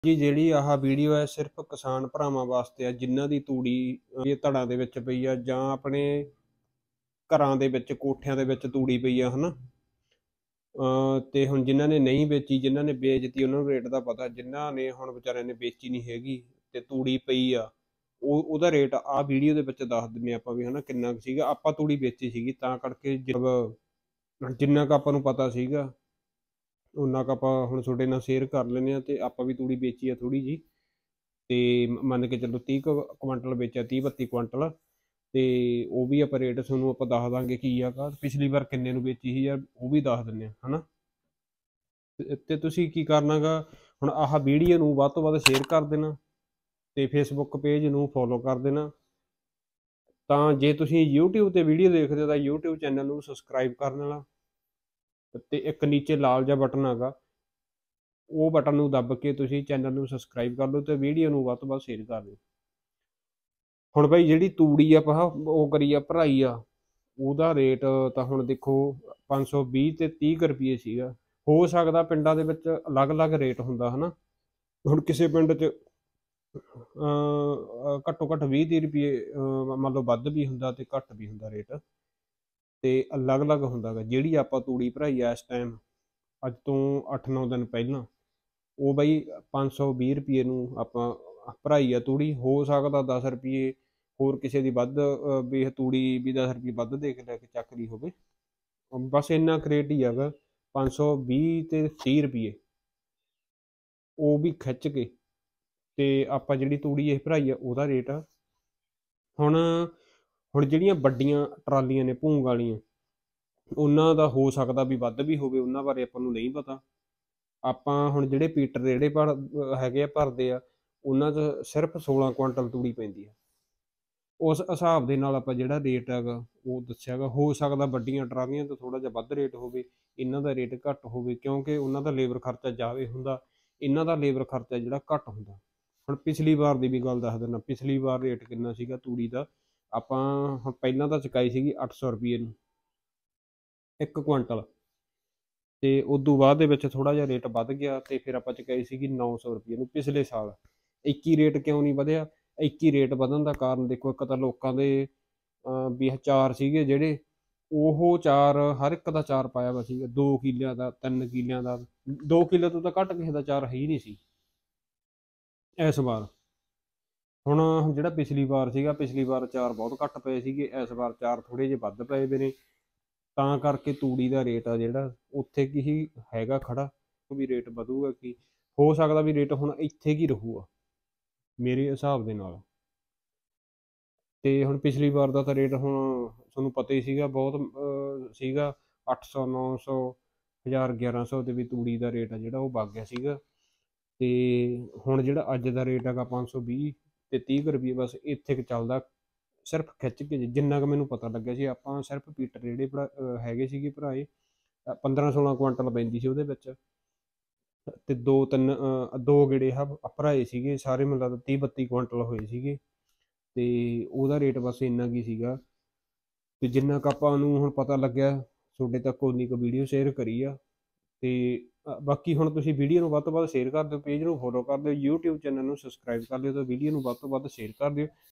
ਜੀ ਜਿਹੜੀ ਆਹ ਵੀਡੀਓ ਹੈ ਸਿਰਫ ਕਿਸਾਨ ਭਰਾਵਾਂ ਵਾਸਤੇ ਆ ਜਿਨ੍ਹਾਂ ਦੀ ਤੂੜੀ ਇਹ ਧੜਾਂ ਦੇ ਵਿੱਚ ਪਈ ਆ ਜਾਂ ਆਪਣੇ ਘਰਾਂ ਦੇ ਵਿੱਚ ਕੋਠਿਆਂ ਦੇ ਵਿੱਚ ਤੂੜੀ ਪਈ ਆ ਹਨਾ। ਤੇ ਹੁਣ ਜਿਨ੍ਹਾਂ ਨੇ ਨਹੀਂ ਵੇਚੀ ਜਿਨ੍ਹਾਂ ਨੇ ਵੇਚਤੀ ਉਹਨਾਂ ਨੂੰ ਰੇਟ ਦਾ ਪਤਾ, ਜਿਨ੍ਹਾਂ ਨੇ ਹੁਣ ਵਿਚਾਰਿਆਂ ਨੇ ਵੇਚੀ ਨਹੀਂ ਹੈਗੀ ਤੇ ਤੂੜੀ ਪਈ ਆ ਉਹਦਾ ਰੇਟ ਆਹ ਵੀਡੀਓ ਦੇ ਵਿੱਚ ਦੱਸ ਦਿੰਨੇ ਆਪਾਂ ਵੀ ਹਨਾ ਕਿੰਨਾ ਕੁ ਸੀਗਾ। ਆਪਾਂ ਤੂੜੀ ਵੇਚੀ ਸੀਗੀ ਤਾਂ ਕਰਕੇ ਜਿੰਨਾ ਕੁ ਆਪਾਂ ਨੂੰ ਪਤਾ ਸੀਗਾ ਉਹਨਾਂ ਕੁ ਆਪਾਂ ਹੁਣ ਤੁਹਾਡੇ ਨਾਲ ਸ਼ੇਅਰ ਕਰ ਲੈਂਦੇ ਆ। ਤੇ ਆਪਾਂ ਵੀ ਤੂੜੀ ਵੇਚੀ ਆ ਥੋੜੀ ਜੀ, ਤੇ ਮੰਨ ਕੇ ਚੱਲੋ 30 ਕੁਆਂਟਲ ਵੇਚਿਆ, 30-32 ਕੁਆਂਟਲ। ਤੇ ਉਹ ਵੀ ਆਪਾਂ ਰੇਟ ਤੁਹਾਨੂੰ ਆਪਾਂ ਦੱਸ ਦਾਂਗੇ ਕੀ ਆਗਾ, ਪਿਛਲੀ ਵਾਰ ਕਿੰਨੇ ਨੂੰ ਵੇਚੀ ਸੀ ਯਾਰ ਉਹ ਵੀ ਦੱਸ ਦਿੰਨੇ ਆ ਹਨਾ। ਤੇ ਤੁਸੀਂ ਕੀ ਕਰਨਾਗਾ, ਹੁਣ ਆਹ ਵੀਡੀਓ ਨੂੰ ਵੱਧ ਤੋਂ ਵੱਧ ਸ਼ੇਅਰ ਕਰ ਦੇਣਾ ਤੇ ਫੇਸਬੁੱਕ ਪੇਜ ਨੂੰ ਫੋਲੋ ਕਰ ਦੇਣਾ। ਤਾਂ ਜੇ ਤੁਸੀਂ YouTube ਤੇ ਵੀਡੀਓ ਦੇਖਦੇ ਹੋ ਤਾਂ YouTube ਚੈਨਲ ਨੂੰ ਸਬਸਕ੍ਰਾਈਬ ਕਰ ਲੈਣਾ ਤੇ ਇੱਕ ਨੀਚੇ ਲਾਲ ਜਿਹਾ ਬਟਨ ਹੈਗਾ, ਉਹ ਬਟਨ ਨੂੰ ਦੱਬ ਕੇ ਤੁਸੀਂ ਚੈਨਲ ਨੂੰ ਸਬਸਕ੍ਰਾਈਬ ਕਰ ਲਓ ਤੇ ਵੀਡੀਓ ਨੂੰ ਵੱਧ ਤੋਂ ਵੱਧ ਸ਼ੇਅਰ ਕਰ ਦਿਓ। ਹੁਣ ਬਾਈ ਜਿਹੜੀ ਤੂੜੀ ਆਪਾਂ ਉਹ ਕਰੀ ਆ ਭਰਾਈ ਆ, ਉਹਦਾ ਰੇਟ ਤਾਂ ਹੁਣ ਦੇਖੋ 520 ਤੇ 30 ਕੁ ਰੁਪਏ ਸੀਗਾ। ਹੋ ਸਕਦਾ ਪਿੰਡਾਂ ਦੇ ਵਿੱਚ ਅਲੱਗ-ਅਲੱਗ ਰੇਟ ਹੁੰਦਾ ਹਨਾ। ਹੁਣ ਕਿਸੇ ਪਿੰਡ 'ਚ ਘੱਟੋ ਘੱਟ 20-30 ਰੁਪਏ ਮੰਨ ਲਓ ਵੱਧ ਵੀ ਹੁੰਦਾ ਤੇ ਘੱਟ ਵੀ ਹੁੰਦਾ ਰੇਟ, ਤੇ ਅਲੱਗ-ਅਲੱਗ ਹੁੰਦਾ ਗਾ। ਜਿਹੜੀ ਆਪਾਂ ਤੂੜੀ ਭਰਾਈ ਆ ਇਸ ਟਾਈਮ ਅੱਜ ਤੋਂ 8-9 ਦਿਨ ਪਹਿਲਾਂ, ਉਹ ਬਾਈ 520 ਰੁਪਏ ਨੂੰ ਆਪਾਂ ਭਰਾਈ ਆ ਤੂੜੀ। ਹੋ ਸਕਦਾ 10 ਰੁਪਏ ਹੋਰ ਕਿਸੇ ਦੀ ਵੱਧ ਵੀ ਇਹ ਤੂੜੀ ਵੀ 10 ਰੁਪਏ ਵੱਧ ਦੇ ਕੇ ਲੈ ਕੇ ਚੱਕਦੀ ਹੋਵੇ। ਬਸ ਇੰਨਾ ਕੁ ਰੇਟ ਹੀ ਹੈਗਾ, 520 ਤੇ 30 ਰੁਪਏ ਉਹ ਵੀ ਖਿੱਚ ਕੇ। ਤੇ ਆਪਾਂ ਜਿਹੜੀ ਤੂੜੀ ਇਹ ਭਰਾਈ ਆ ਉਹਦਾ ਰੇਟ ਹੁਣ ਹੁਣ ਜਿਹੜੀਆਂ ਵੱਡੀਆਂ ਟਰਾਲੀਆਂ ਨੇ ਭੂੰਗ ਵਾਲੀਆਂ, ਉਹਨਾਂ ਦਾ ਹੋ ਸਕਦਾ ਵੀ ਵੱਧ ਵੀ ਹੋਵੇ, ਉਹਨਾਂ ਬਾਰੇ ਆਪਾਂ ਨੂੰ ਨਹੀਂ ਪਤਾ। ਆਪਾਂ ਹੁਣ ਜਿਹੜੇ ਪੀਟਰ ਜਿਹੜੇ ਹੈਗੇ ਆ ਭਰਦੇ ਆ, ਉਹਨਾਂ 'ਚ ਸਿਰਫ 16 ਕੁਆਂਟਲ ਤੂੜੀ ਪੈਂਦੀ ਆ। ਉਸ ਹਿਸਾਬ ਦੇ ਨਾਲ ਆਪਾਂ ਜਿਹੜਾ ਰੇਟ ਹੈਗਾ ਉਹ ਦੱਸਿਆ ਗਾ। ਹੋ ਸਕਦਾ ਵੱਡੀਆਂ ਟਰਾਲੀਆਂ ਤੋਂ ਥੋੜ੍ਹਾ ਜਿਹਾ ਵੱਧ ਰੇਟ ਹੋਵੇ, ਇਹਨਾਂ ਦਾ ਰੇਟ ਘੱਟ ਹੋਵੇ, ਕਿਉਂਕਿ ਉਹਨਾਂ ਦਾ ਲੇਬਰ ਖਰਚਾ ਜ਼ਿਆਦਾ ਹੁੰਦਾ, ਇਹਨਾਂ ਦਾ ਲੇਬਰ ਖਰਚਾ ਜਿਹੜਾ ਘੱਟ ਹੁੰਦਾ। ਹੁਣ ਪਿਛਲੀ ਵਾਰ ਦੀ ਵੀ ਗੱਲ ਦੱਸ ਦਿੰਦਾ, ਪਿਛਲੀ ਵਾਰ ਰੇਟ ਕਿੰਨਾ ਸੀਗਾ ਤੂੜੀ ਦਾ। ਆਪਾਂ ਹੁਣ ਪਹਿਲਾਂ ਤਾਂ ਚੁਕਾਈ ਸੀਗੀ 800 ਰੁਪਏ ਨੂੰ 1 ਕੁਆਂਟਲ, ਤੇ ਉਦੋਂ ਬਾਅਦ ਦੇ ਵਿੱਚ ਥੋੜਾ ਜਿਹਾ ਰੇਟ ਵੱਧ ਗਿਆ ਤੇ ਫਿਰ ਆਪਾਂ ਚੁਕਾਈ ਸੀਗੀ 900 ਰੁਪਏ ਨੂੰ ਪਿਛਲੇ ਸਾਲ। 21 ਰੇਟ ਕਿਉਂ ਨਹੀਂ ਵਧਿਆ? 21 ਰੇਟ ਵਧਣ ਦਾ ਕਾਰਨ ਦੇਖੋ, ਇੱਕ ਤਾਂ ਲੋਕਾਂ ਦੇ ਵੀ ਚਾਰ ਸੀਗੇ ਜਿਹੜੇ, ਉਹ ਚਾਰ ਹਰ ਇੱਕ ਦਾ ਚਾਰ ਪਾਇਆ ਵਾ ਸੀਗਾ, 2 ਕਿੱਲਿਆਂ ਦਾ 3 ਕਿੱਲਿਆਂ ਦਾ। 2 ਕਿੱਲੇ ਤੋਂ ਤਾਂ ਘੱਟ ਕਿਸੇ ਦਾ ਚਾਰ ਹੈ ਹੀ ਨਹੀਂ ਸੀ ਇਸ ਵਾਰ। ਹੁਣ ਜਿਹੜਾ ਪਿਛਲੀ ਵਾਰ ਸੀਗਾ, ਪਿਛਲੀ ਵਾਰ ਚਾਰ ਬਹੁਤ ਘੱਟ ਪਏ ਸੀਗੇ, ਇਸ ਵਾਰ ਚਾਰ ਥੋੜੇ ਜਿਹੇ ਵੱਧ ਪਏ ਵੇ ਨੇ। ਤਾਂ ਕਰਕੇ ਤੂੜੀ ਦਾ ਰੇਟ ਆ ਜਿਹੜਾ ਉੱਥੇ ਕੀ ਹੀ ਹੈਗਾ ਖੜਾ, ਵੀ ਰੇਟ ਵਧੂਗਾ ਕੀ, ਹੋ ਸਕਦਾ ਵੀ ਰੇਟ ਹੁਣ ਇੱਥੇ ਕੀ ਰਹੂਗਾ ਮੇਰੇ ਹਿਸਾਬ ਦੇ ਨਾਲ। ਤੇ ਹੁਣ ਪਿਛਲੀ ਵਾਰ ਦਾ ਤਾਂ ਰੇਟ ਹੁਣ ਤੁਹਾਨੂੰ ਪਤਾ ਹੀ ਸੀਗਾ, ਬਹੁਤ ਸੀਗਾ 800 900 1000 1100 ਦੇ ਵੀ ਤੂੜੀ ਦਾ ਰੇਟ ਆ ਜਿਹੜਾ ਉਹ ਵਗ ਗਿਆ ਸੀਗਾ। ਤੇ ਹੁਣ ਜਿਹੜਾ ਅੱਜ ਦਾ ਰੇਟ ਹੈਗਾ 520 ਤੇ 30 ਰੁਪਏ, ਬਸ ਇੱਥੇ ਕੁ ਚੱਲਦਾ ਸਿਰਫ ਖਿੱਚ ਕੇ। ਜਿੰਨਾ ਕੁ ਮੈਨੂੰ ਪਤਾ ਲੱਗਿਆ ਸੀ, ਆਪਾਂ ਸਿਰਫ ਪੀਟਰ ਜਿਹੜੇ ਹੈਗੇ ਸੀਗੇ ਭਰਾਏ 15-16 ਕੁਆਂਟਲ ਪੈਂਦੀ ਸੀ ਉਹਦੇ ਵਿੱਚ, ਤੇ 2 ਗੇੜੇ ਭਰਾਏ ਸੀਗੇ ਸਾਰੇ, ਮੈਨੂੰ ਲੱਗਦਾ 30-32 ਕੁਆਂਟਲ ਹੋਏ ਸੀਗੇ। ਤੇ ਉਹਦਾ ਰੇਟ ਬਸ ਇੰਨਾ ਕੀ ਸੀਗਾ। ਤੇ ਜਿੰਨਾ ਕੁ ਆਪਾਂ ਨੂੰ ਹੁਣ ਪਤਾ ਲੱਗਿਆ ਤੁਹਾਡੇ ਤੱਕ ਉਨੀ ਕੁ ਵੀਡੀਓ ਸ਼ੇਅਰ ਕਰੀ ਆ। ਤੇ ਬਾਕੀ ਹੁਣ ਤੁਸੀਂ ਵੀਡੀਓ ਨੂੰ ਵੱਧ ਤੋਂ ਵੱਧ ਸ਼ੇਅਰ ਕਰ ਦਿਓ, ਪੇਜ ਨੂੰ ਫੋਲੋ ਕਰ ਦਿਓ, YouTube ਚੈਨਲ ਨੂੰ ਸਬਸਕ੍ਰਾਈਬ ਕਰ ਲਿਓ ਤੇ ਵੀਡੀਓ ਨੂੰ ਵੱਧ ਤੋਂ ਵੱਧ ਸ਼ੇਅਰ ਕਰ ਦਿਓ।